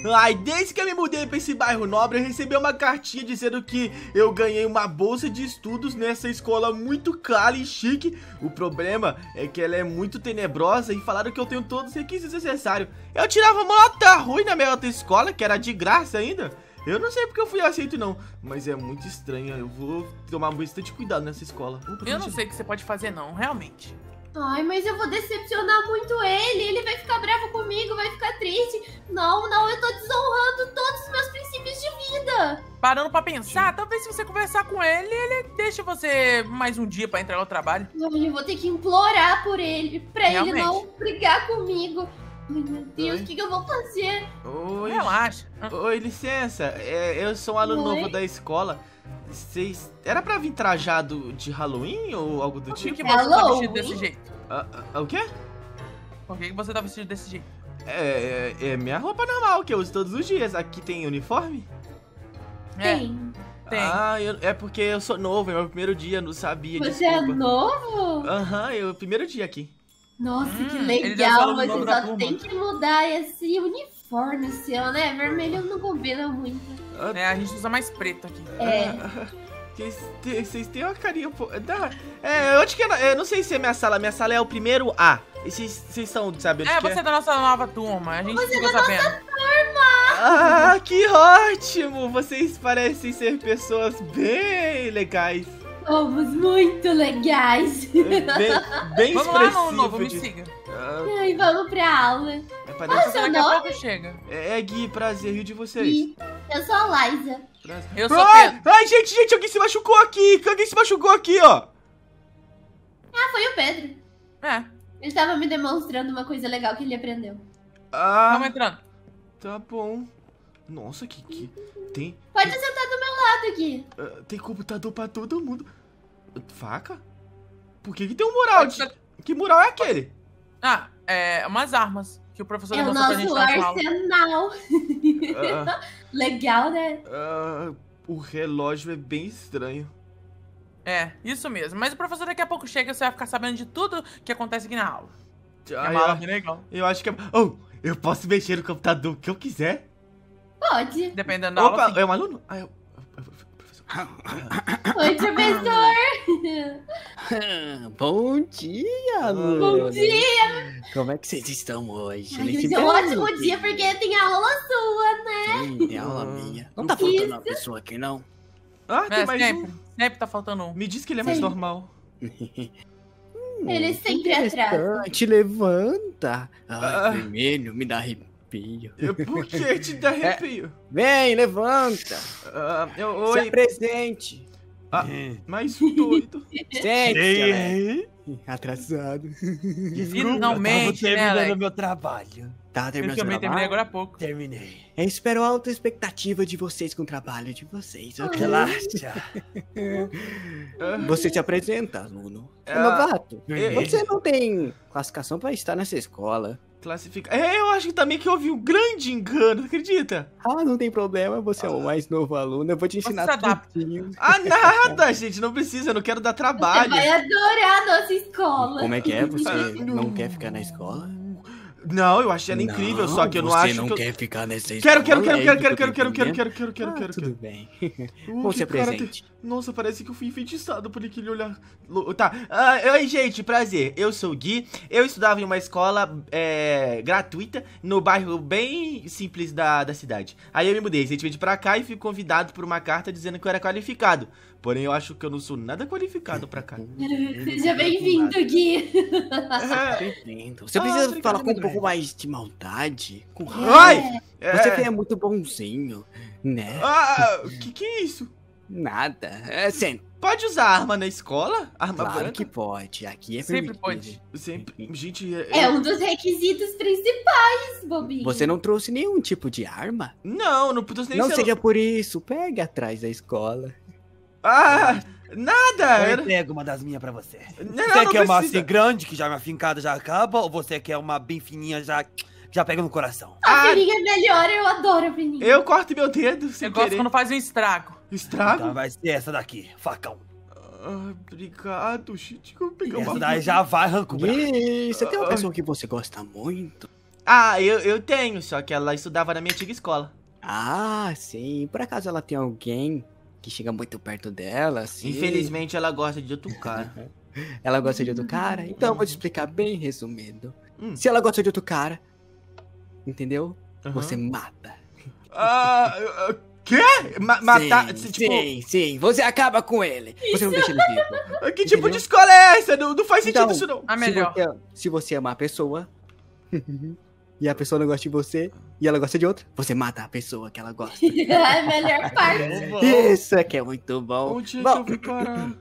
Ai, desde que eu me mudei pra esse bairro nobre, eu recebi uma cartinha dizendo que eu ganhei uma bolsa de estudos nessa escola muito cara e chique. O problema é que ela é muito tenebrosa e falaram que eu tenho todos os requisitos necessários. Eu tirava uma nota ruim na minha outra escola, que era de graça ainda. Eu não sei porque eu fui aceito não, mas é muito estranho. Eu vou tomar bastante cuidado nessa escola. Eu não sei o que você pode fazer não, realmente. Ai, mas eu vou decepcionar muito ele. Ele vai ficar bravo comigo, vai ficar triste. Não, eu tô desonrando todos os meus princípios de vida. Parando pra pensar, talvez se você conversar com ele, ele deixa você mais um dia pra entregar o trabalho. Eu vou ter que implorar por ele, pra Realmente. ele não brigar comigo. Ai, meu Deus, o que eu vou fazer? Oi, Relaxa. oi, licença. Eu sou um aluno Oi? novo da escola. Vocês... Era pra vir trajado de Halloween ou algo do Por que tipo? que você tá Halloween? vestido desse jeito? O quê? Por que que você tá vestido desse jeito? É minha roupa normal, que eu uso todos os dias. Aqui tem uniforme? Tem. Tem. Ah, é porque eu sou novo, é meu primeiro dia, não sabia, Você é desculpa. novo? Aham, é o primeiro dia aqui. Nossa, que ele deve ser legal. aluno Mas novo você da só turma. tem que mudar esse uniforme seu, né? Vermelho não combina muito. A gente usa mais preto aqui. Vocês têm uma carinha um pouco... onde que eu não sei se é minha sala é o primeiro A. E vocês estão, sabe onde que Você é da nossa nova turma, a gente ficou sabendo. Ah, que ótimo! Vocês parecem ser pessoas bem legais. Somos muito legais. Bem Vamos lá, expressivo aluno novo, me de- siga. Ai, vamos pra aula. Parece... Seu Daqui a nome? pouco chega. É Gui, prazer, e de vocês? Gui. Eu sou a Liza. Prazer. Eu sou Ai, Pedro. ai, gente, alguém se machucou aqui! Alguém se machucou aqui, ó! Ah, foi o Pedro. É, Ele tava me demonstrando uma coisa legal que ele aprendeu. vamos Ah, entrando. tá bom. Nossa, que tem... Pode sentar do meu lado aqui. Tem computador pra todo mundo. Faca? Por que tem um mural? Que mural é aquele? Umas armas que o professor É o demonstrou pra gente nosso na aula. arsenal. Legal, né? O relógio é bem estranho. É, isso mesmo. Mas o professor daqui a pouco chega e você vai ficar sabendo de tudo que acontece aqui na aula. É Ah, uma aula bem legal. eu acho que é... Oh, eu posso mexer no computador que eu quiser? Pode. Dependendo da aula, Opa, sim. é um aluno? Professor. Oi, professor. Bom dia, aluno. Bom dia. Como é que vocês estão hoje? Ai, Nesse hoje é um ótimo belo dia porque tem aula sua, né? Sim, tem aula minha. Não tá faltando uma pessoa aqui, não? Ah, tem mais sempre. um. Sempre tá faltando um. Me diz que ele é mais Sim. normal. Ele sempre atrasa. Interessante, levanta. Ah. Ai, vermelho, me dá arrepio. Por que te dá arrepio? Vem, levanta. Se Oi, apresente. mais um doido. Sente, atrasado. Finalmente, né, Alex? meu trabalho. Tá Eu terminando também seu terminei trabalho? agora há pouco. Terminei. Eu espero a alta expectativa de vocês com o trabalho de vocês, ok? Relaxa. Você se apresenta, aluno. É Ah, novato. é. Você não tem classificação pra estar nessa escola. Classifica. Eu acho também que houve um grande engano, acredita? Ah, não tem problema, você é o mais novo aluno. Eu vou te ensinar se adapta. tudinho. Ah, nada, gente, não precisa, eu não quero dar Você trabalho. vai adorar a nossa escola. Como é que é? Você não quer ficar na escola? Não, eu achei ela incrível, só que eu não acho Você não que eu... quer ficar nessa escola? Quero. Tudo bem. Que Você cara presente. Nossa, parece que eu fui enfeitiçado por aquele olhar. Tá. Oi, gente, prazer. Eu sou o Gui. Eu estudava em uma escola gratuita no bairro bem simples da cidade. Aí eu me mudei recentemente pra cá e fui convidado por uma carta dizendo que eu era qualificado. Porém, eu acho que eu não sou nada qualificado pra cá. Seja bem-vindo, Gui. Entendo. Você precisa obrigado, falar com um André. pouco mais de maldade. Com Ai! Você é muito bonzinho, né? Que é isso? Nada. Senta. Pode usar arma na escola? Arma Claro branca? que pode. Aqui é Sempre permitido. pode. Sempre. Gente, É um dos requisitos principais, bobinho. Você não trouxe nenhum tipo de arma? Não tô nem Não sendo... seja por isso. Pegue atrás da escola. Nada! Eu entrego uma das minhas pra você. Não, Você não quer uma precisa. assim grande, que já uma fincada já acaba, ou você quer uma bem fininha, já pega no coração? A fininha é melhor, eu adoro a fininha. Eu corto meu dedo sem Eu gosto querer. quando faz um estrago. Estrago? Então vai ser essa daqui, facão. Obrigado, gente. Eu vou pegar Essa uma... daí já vai, arranca o braço. E você tem uma pessoa que você gosta muito? Ah, eu tenho, só que ela estudava na minha antiga escola. Ah, sim. Por acaso ela tem alguém que chega muito perto dela, assim? Infelizmente, ela gosta de outro cara. Ela gosta de outro cara? Então eu vou te explicar bem resumido. Hum. Se ela gosta de outro cara, entendeu? Aham. Você mata. Quê? Matar? Sim, Tipo, sim. Você acaba com ele. Você não deixa ele vivo. que tipo Entendeu? de escola é essa? Não faz sentido Então, isso, não. A melhor. Se você amar a pessoa e a pessoa não gosta de você e ela gosta de outra, você mata a pessoa que ela gosta. É a melhor parte. Isso é que é muito bom. Onde é que Bom, eu vou parar?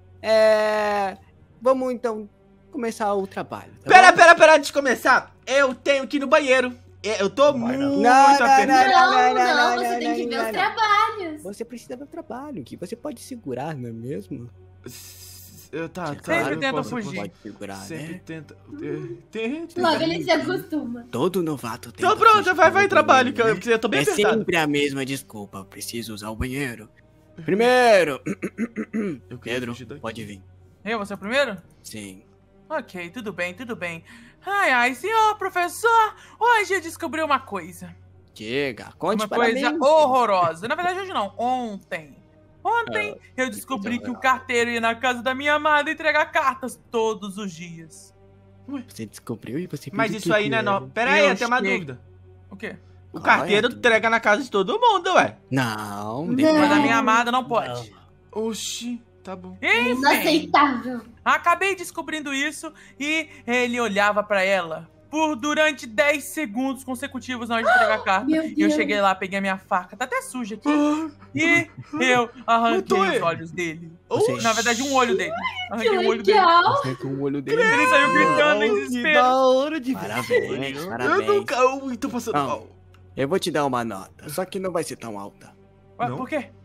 Vamos então começar o trabalho. Tá bom? Pera, antes de começar, eu tenho que ir no banheiro. Eu tô muito apertado. Não, você tem que ver os trabalhos. Você precisa ver o trabalho, que você pode segurar, não é mesmo? Tá. Sempre eu tenta posso- fugir. Pode segurar, Sempre né? tenta. Logo ele se acostuma. Todo novato tem. Então pronto, vai trabalho, que eu tô bem É apertado. sempre a mesma desculpa. Preciso usar o banheiro. Primeiro, Eu queria Pedro, fugir daqui. pode vir. Você é o primeiro? Sim. Ok, tudo bem. Ai, senhor professor, hoje eu descobri uma coisa. Chega, conte Uma para coisa mim. horrorosa. Na verdade, hoje não, ontem. Ontem eu descobri coisa que o carteiro ia na casa da minha amada entregar cartas todos os dias. Você descobriu e você Mas pediu isso que aí não é era. não. Pera aí, Eu eu tenho uma cheguei. dúvida. O quê? O carteiro Olha, entrega na casa de todo mundo, ué. Não, Não. Mas a minha amada não pode. Oxi, tá bom. Enfim, Inaceitável. acabei descobrindo isso e ele olhava pra ela durante 10 segundos consecutivos na hora de entregar a carta. Meu E eu Deus. cheguei lá, peguei a minha faca, tá até suja aqui, Ah, e eu arranquei Matou os ele. olhos dele. Você- Na verdade, um olho dele. Que Arranquei o olho dele. legal. Você com o olho dele. Ele saiu gritando em Que desespero. da hora de Parabéns, eu parabéns. nunca. Eu tô passando Não. mal. Eu vou te dar uma nota, só que não vai ser tão alta. Ué, Não? por quê?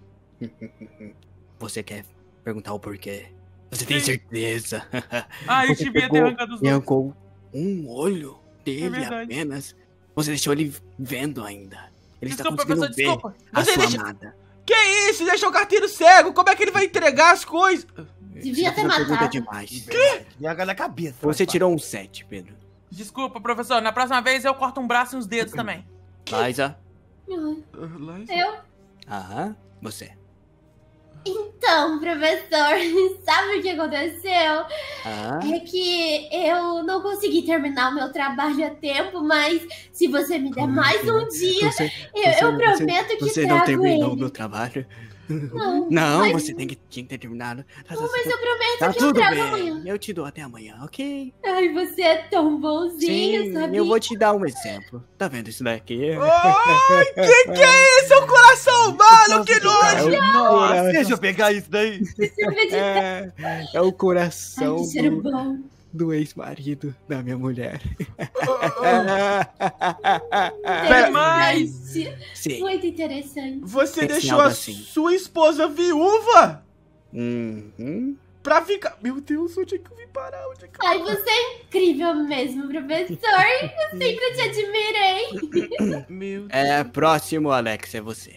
Você quer perguntar o porquê? Você tem certeza? Ah, eu Você devia ter pegou arrancado os e dois. arrancou um olho dele verdade. apenas. Você deixou ele vendo ainda. Ele está Desculpa, conseguindo professor, ver desculpa. a Você sua deixa- amada. Que isso? Deixa o carteiro cego. Como é que ele vai entregar as coisas? Devia Você ter pergunta matado. demais. Joga na cabeça. Você tirou um 7, Pedro. Desculpa, professor. Na próxima vez eu corto um braço e uns dedos também. Liza? Eu? Aham. Você. Então, professor, sabe o que aconteceu? Ah, É que eu não consegui terminar o meu trabalho a tempo, mas se você me der Como mais que é? um dia, você, eu prometo que você trago não terminou o ele. meu trabalho. Não, Não, mas, você tinha que ter terminado. mas eu prometo Tá que eu tudo trago bem. amanhã. Eu te dou até amanhã, ok? Ai, você é tão bonzinho, Sim, sabe? eu vou te dar um exemplo. Tá vendo isso daqui? Ai, que é isso? É um coração humano, que nojo! Nossa, deixa eu pegar isso daí. Silvia de... É o Ai, coração que cheiro bom. do ex-marido da minha mulher. Interessante. Sim. Muito interessante. Você Tem que ser deixou algo a assim. sua esposa viúva Uhum. pra ficar... Meu Deus, onde é que eu vim parar? Onde é que eu... Ai, você é incrível mesmo, professor. Eu sempre te admirei. Meu Deus. Próximo, Alex, é você.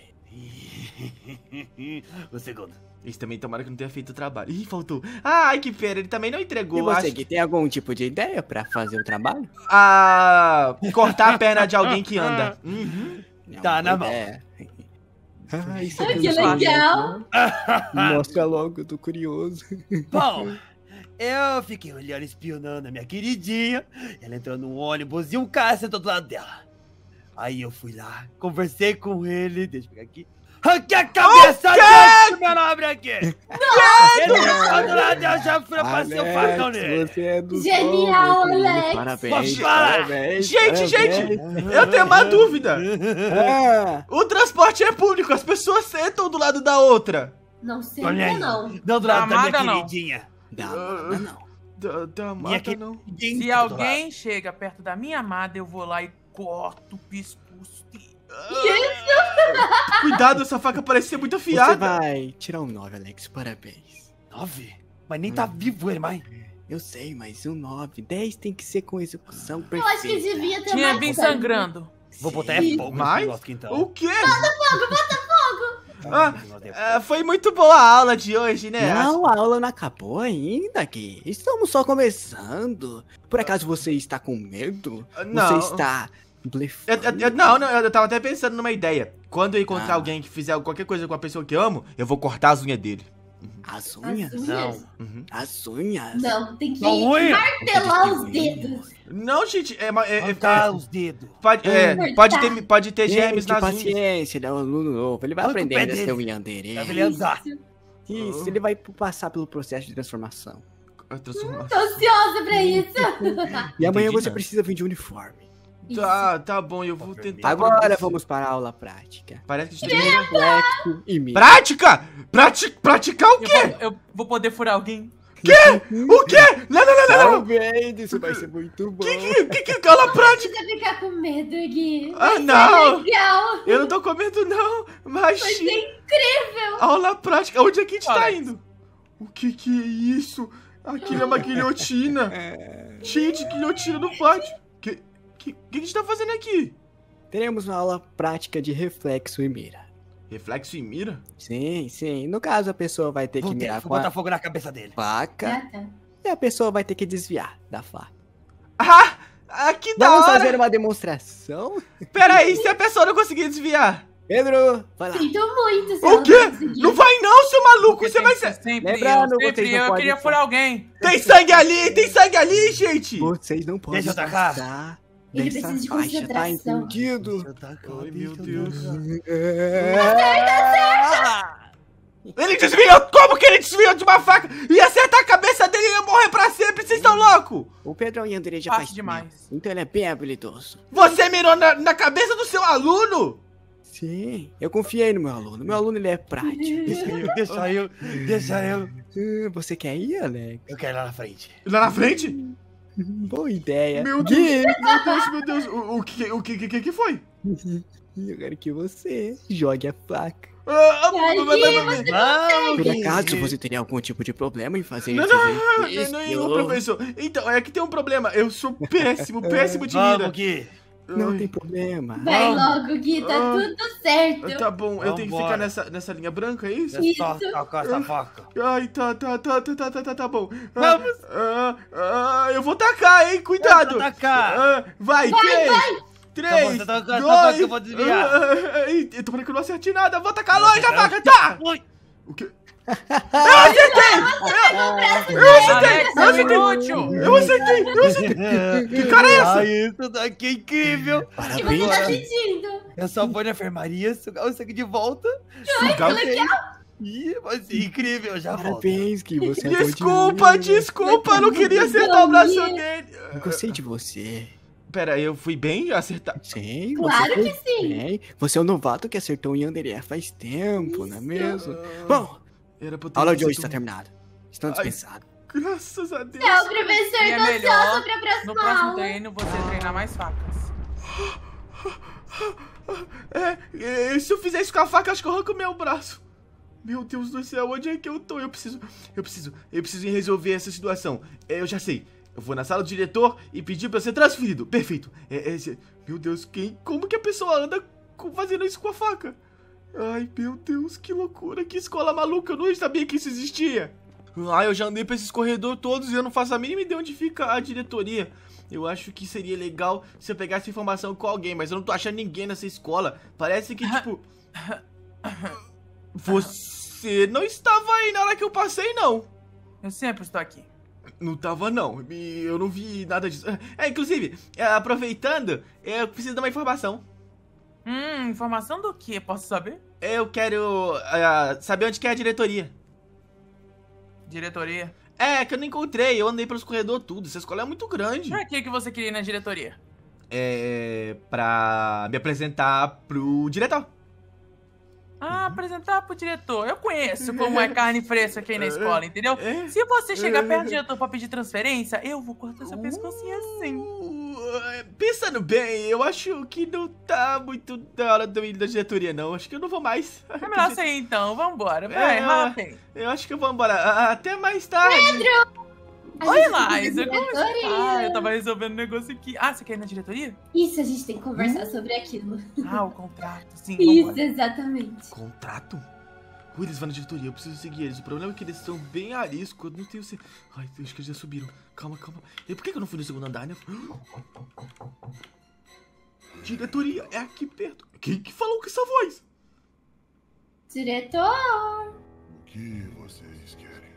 O segundo. Esse também tomara que não tenha feito o trabalho. Ih, faltou. Ai, que pena, ele também não entregou. E você, Acho... que tem algum tipo de ideia pra fazer o trabalho? Cortar a perna de alguém que anda. Uhum. Não, Tá na mão. ideia. Ah, isso Ai, tudo que só legal. Mostra logo, eu tô curioso. Bom, eu fiquei olhando, espionando a minha queridinha. Ela entrou num ônibus e um cara sentou do lado dela. Aí eu fui lá, conversei com ele, deixa eu pegar aqui. Arranquei a cabeça dele, meu nobre aqui! Ele entrou do lado dela, já fui passei o facão nele. Você é do Genial, sol, meu querido. Alex. Parabéns, Fala. parabéns. Gente, parabéns. eu tenho uma dúvida. Ah, O transporte é público, as pessoas sentam do lado da outra. Não sei Olha aí. não. Não, do lado da minha Amada, não. queridinha. dá nada não. Da Minha mata, não. queridinha. Se alguém chega perto da minha amada, eu vou lá e corto o pescoço dele. Cuidado, essa faca parece ser muito Você afiada. vai tirar um 9, Alex, parabéns. 9? Mas nem tá vivo ele mais. Eu sei, mas um 9, 10 tem que ser com execução Eu acho que perfeita. devia ter Tinha mais bem sangue. sangrando. Vou botar é Sim. fogo nesse Mas? negócio aqui então. O quê? Foi muito boa a aula de hoje, né? Não, a aula não acabou ainda, Gui. Estamos só começando. Por acaso você está com medo? Não. Você está blefando? Não, eu tava até pensando numa ideia. Quando eu encontrar alguém que fizer qualquer coisa com a pessoa que eu amo, eu vou cortar as unhas dele. As unhas? Não. As unhas? Não, tem que Não, unha? martelar os dedos. Não, gente, Arrancar os dedos. pode ter germes Gente, nas unhas. paciência, ele é um aluno novo. Ele vai Arranca o aprender pé a ser dele. um Yandere. Pra ele andar. Isso, ele vai passar pelo processo de transformação. Tô ansiosa pra isso. E amanhã Entendi você nada. precisa vir de uniforme. Tá bom, eu vou tentar. Agora produzir. vamos para a aula prática. Parece que a gente tem... Reflexo e mira. Prática! Praticar o quê? Eu vou poder furar alguém. O quê? Não. Tá vendo? Isso vai ser muito bom. Que aula prática? Precisa ficar com medo, Gui. Ah, Vai ser não. legal. Eu não tô com medo, não. Mas... Vai ser incrível. Aula prática. Onde é que a gente tá Alex. indo? O que é isso? Aquilo é uma guilhotina. Gente, guilhotina no pátio. O que a gente tá fazendo aqui? Teremos uma aula prática de reflexo e mira. Reflexo e mira? Sim. No caso, a pessoa vai ter que mirar Vou com botar a fogo na cabeça dele. faca Tá. e a pessoa vai ter que desviar da faca. Que da Vamos hora. fazer uma demonstração? Peraí, se a pessoa não conseguir desviar. Pedro, vai lá. Sinto muito, se O ela quê? não conseguir. Não vai não, seu maluco. Porque Você vai tem que ser... Sempre Lembrando, vocês não eu podem queria furar alguém. Tem sangue ali, gente. Vocês não podem Deixa eu tacar. passar Ele dessa precisa de faixa, tá concentração. entendido? Ai, meu Deus. Ah! Ele desviou. Como que ele desviou de uma faca? Ia acertar a cabeça dele e ia morrer pra sempre. Vocês estão loucos? O Pedro Yandere já Fácil faz demais. tempo, então ele é bem habilidoso. Você mirou na cabeça do seu aluno? Sim, eu confiei no meu aluno. Meu aluno, ele é prático. Deixa eu. Você quer ir, Alex? Eu quero ir lá na frente. Lá na frente? Boa ideia. Meu Gui, Meu Deus. O que foi? eu quero que você jogue a faca. Por acaso você teria algum tipo de problema em fazer Não, esse não, professor. Então, é que tem um problema. Eu sou péssimo de mira. Vamos, Gui. Não tem problema. Vai logo, Gui, tá tudo certo. Tá bom, eu tenho que ficar Vambora. nessa linha branca, é isso? É só tocar essa faca. Ai, tá bom. Eu vou tacar, hein? Cuidado. Eu vou tacar. Vai, Tá bom, 3, você tá com essa 2, faca que eu vou desviar. Eu tô falando que eu não acertei nada. Vou tacar longe a faca, tá? Ui. O quê? Eu acertei! Alex, é um inútil. Eu acertei! Que cara é essa? Isso daqui é incrível. O que Parabéns. você tá sentindo? Eu só vou na enfermaria, sugar o sangue de volta. Sugar o Ih, vai ser incrível, eu já volto. Parabéns, que você é bom Desculpa, demais. desculpa, eu não queria acertar o braço dele. Eu gostei de você. Pera, eu fui bem acertar. Sim, Claro você que sim. bem. Você é o novato que acertou o Yandere faz tempo, não é mesmo? Bom, Era pra eu ter a aula de hoje feito- está terminada. Estão Ai. dispensados. Graças a Deus. Tchau, professor. E é Tô melhor ansiosa pra No próxima próximo aula. treino você treinar mais facas. Se eu fizer isso com a faca, acho que eu arranco meu braço. Meu Deus do céu, onde é que eu tô? Eu preciso ir resolver essa situação. Eu já sei. Eu vou na sala do diretor e pedir pra ser transferido. Perfeito. Meu Deus, como que a pessoa anda fazendo isso com a faca? Ai, meu Deus, que loucura, que escola maluca. Eu não sabia que isso existia. Eu já andei pra esses corredores todos e eu não faço a mínima ideia onde fica a diretoria. Eu acho que seria legal se eu pegasse informação com alguém, mas eu não tô achando ninguém nessa escola. Parece que, tipo... Você não estava aí na hora que eu passei, não. Eu sempre estou aqui. Não tava, não. Eu não vi nada disso. Inclusive, aproveitando, eu preciso dar uma informação. Informação do que? Posso saber? Eu quero saber onde que é a diretoria. Diretoria. Que eu não encontrei. Eu andei pelos corredores tudo. Essa escola é muito grande. Pra que você queria ir na diretoria? Pra me apresentar pro diretor. Apresentar pro diretor. Eu conheço como é carne fresca aqui na escola, entendeu? É? Se você chegar perto do diretor pra pedir transferência, eu vou cortar seu pescocinho assim. Pensando bem, eu acho que não tá muito da hora de eu ir na diretoria, não. Acho que eu não vou mais. É melhor sair então, vambora. Vai, rápido. Eu acho que eu vou embora. Até mais tarde. A Oi, gente tem que ir Liza, na como você tá? diretoria. Eu tava resolvendo um negócio aqui. Você quer ir na diretoria? Isso, a gente tem que conversar sobre aquilo. O contrato, sim, Isso, vambora. exatamente. Contrato? Ou eles vão na diretoria, eu preciso seguir eles. O problema é que eles estão bem arisco, eu não tenho certeza. Ai, acho que eles já subiram. Calma, calma. E por que eu não fui no segundo andar, né? Diretoria, é aqui perto. Quem que falou com essa voz? Diretor, O que vocês querem?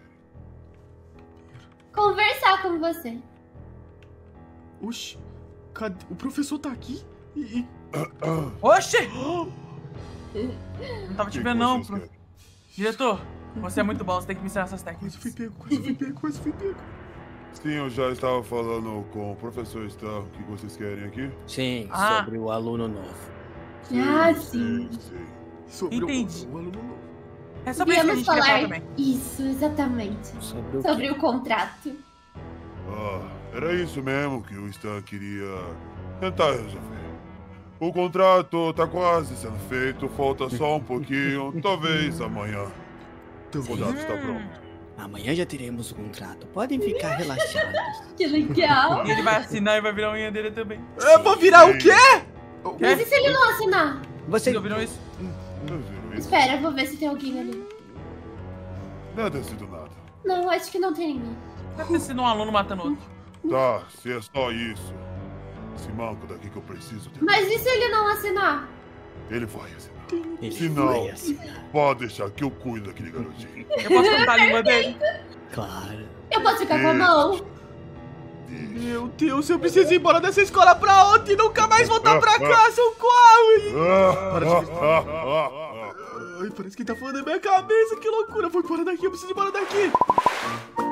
conversar com você. Oxi, cadê? O professor tá aqui? Oxi! Oh, Não tava O te que vendo, não. vocês querem? Diretor, você é muito bom, você tem que me ensinar essas técnicas. quase fui pego, quase fui pego, quase fui pego. Sim, eu já estava falando com o professor Star. O que vocês querem aqui? Sim, Ah. sobre o aluno novo. Ah, sim. Sei. Sobre Entendi. o aluno novo. É sobre isso que a Viemos gente quer falar falar também. isso, exatamente. Sobre o Sobre quê? o contrato. Era isso mesmo que o Stan queria tentar resolver. O contrato tá quase sendo feito, falta só um pouquinho, talvez amanhã. Então, O contrato está pronto. Amanhã já teremos o contrato. Podem ficar relaxados. Que legal. E ele vai assinar e vai virar a unha dele também. eu vou virar o quê? Mas e se ele não assinar? Você. Vocês ouviram isso? Vocês viram isso? Espera, eu vou ver se tem alguém ali. Não deve ter sido nada. Não, acho que não tem ninguém. Deve ter sido um aluno matando outro. Tá, se é só isso. Esse manco daqui que eu preciso ter. Mas e se ele não assinar? Ele vai assinar. Ele Se não, vai assinar. pode deixar que eu cuido daquele garotinho. Eu posso cortar a língua dele. Claro. Eu posso ficar com a mão. Meu Deus, eu preciso ir embora dessa escola pra ontem e nunca mais voltar pra cá, socorro! Ai, parece que tá falando na minha cabeça, que loucura. Eu vou embora daqui, eu preciso ir embora daqui.